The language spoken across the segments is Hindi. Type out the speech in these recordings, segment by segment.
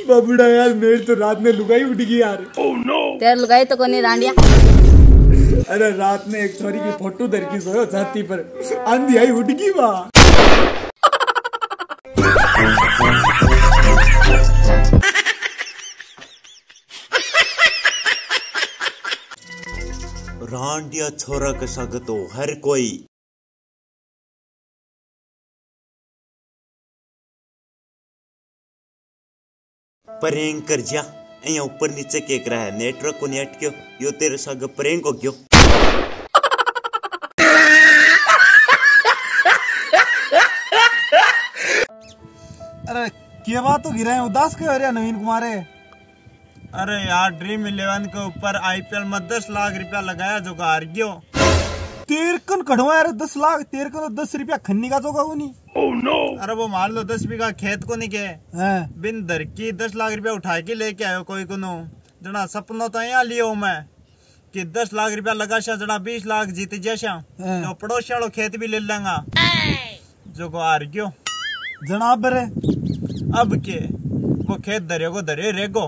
बाबूड़ा यार मेरी तो रात में लुगाई उठ गई यार। oh, no. तेरे लुगाई तो कोनी रांडिया। अरे रात में एक छोरी की फोटो धर की सोयो छाती पर, आंधी आई उठ गई वाह। रांडिया छोरा का सगतो हर कोई प्रेंग कर जा। यहाँ ऊपर नीचे केक रहा है, नेटवर्क को नहीं अटक्यो, यो तेरे सग प्रेंग हो गयो। अरे क्या बात तो गिरा है, उदास क्यों हो रहा नवीन कुमार है? अरे यार ड्रीम 11 के ऊपर आईपीएल में 10 लाख रुपया लगाया जो हार गयो। तेरे कन कढ़वा यार 10 लाख, तेरे को तो 10 रुपया खन्नी का तो कहू नहीं। oh, no. अरे वो मान लो 10 बीघा खेत को नहीं के बिन दर की 10 लाख रुपया उठा के लेके आयो कोई को जना सपनों तो यहाँ लियो मैं कि 10 लाख रुपया लगा शा जना 20 लाख जीत जैसा तो पड़ोसी वालों खेत भी ले लेंगा जो को हार गयो। जनाब बरे अब के वो खेत दरेगो दरे रेगो।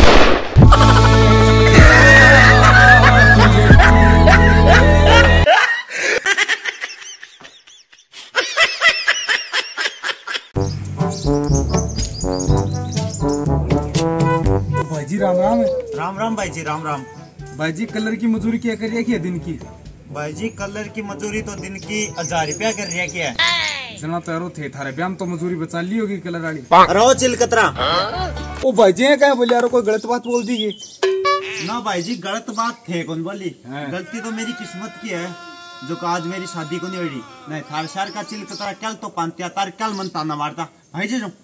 भाई जी राम राम। राम राम भाई जी राम राम। भाई जी कलर की मजदूरी क्या कर रही है दिन की? भाई जी कलर की मजदूरी तो दिन की 1000 रुपया कर रही है क्या? जना तो थे थारे ब्याम तो मजदूरी बचा ली होगी कलर वाली। रहो चिलकतरा। ओ भाई जी क्या बोले यार, कोई गलत बात बोल दी? ना भाई जी गलत बात थे कौन बोली, गलती तो मेरी किस्मत की है जो आज मेरी शादी को नहीं हुई। नहीं थार शहर का चिलकतरा कल तो पांतिया तार कल मन ताना मारता भाई जी जो।